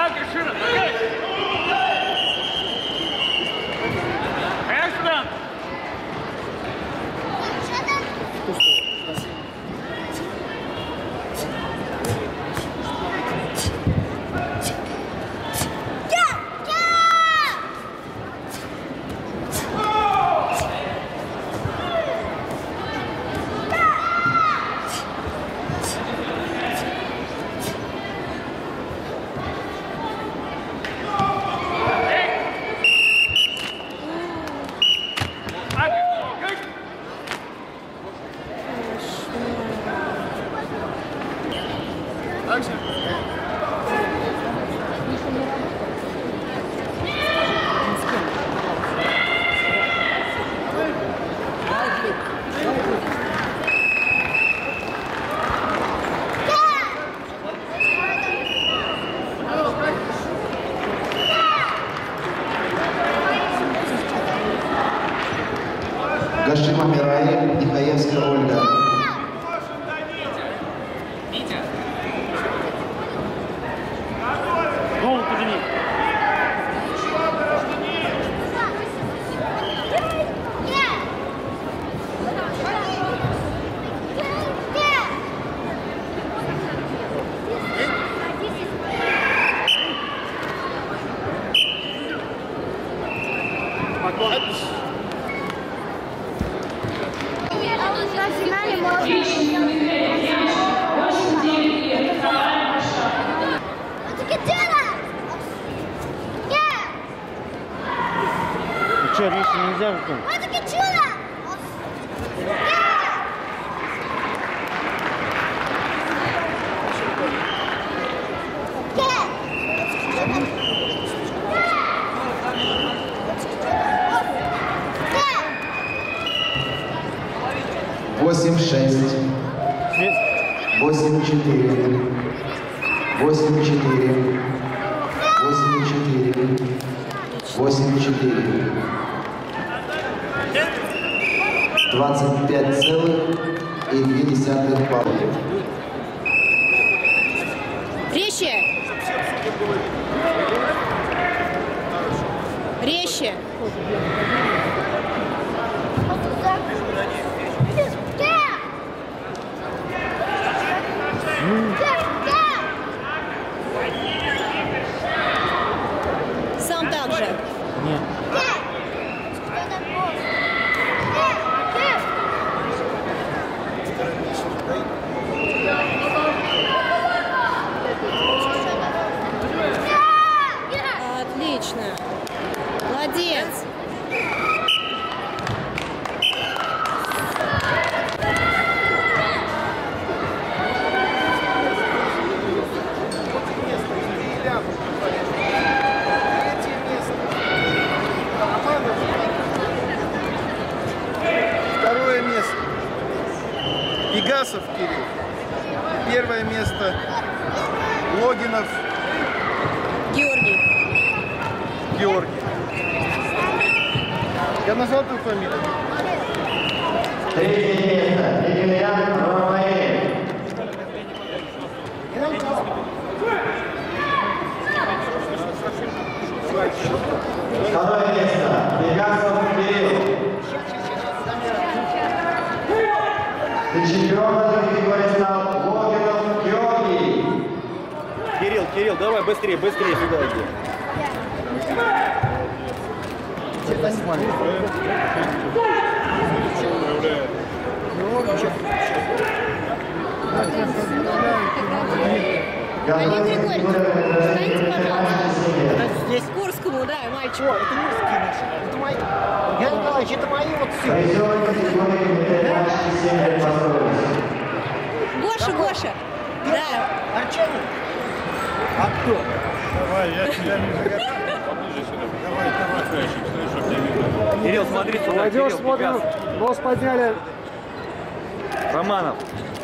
Гашима Мирай, Нихаевская Ольга. Голову подними. Что, Риша, нельзя выходить? Восемь, 6. 8, 4. 8, 4. 8, 4. 8, 4. 25,2 балла. Резче! Резче! Сам так же. Нет. Отлично. Молодец. Второе место Пегасов Кирилл. Первое место Логинов Георгий. Георгий. Я назвал твою фамилию? Третье место. Емельян Ромаэль. Второе место. Пегасов Кирилл. И чемпионом этой категории стал Логинов Георгий. Кирилл, давай быстрее сюда иди. Олег Григорьевич, встаньте, пожалуйста. Здесь Курскому, да, мальчик. Это русские наши. Это мои. Георгий Николаевич, это мои вот все. Гоша. Да. Арчанин? А кто? Давай, я тебя не поближе сюда. Давай, чтобы тебя видно. Кирилл, смотри сюда. Молодежь, смотрим, нос подняли. Романов.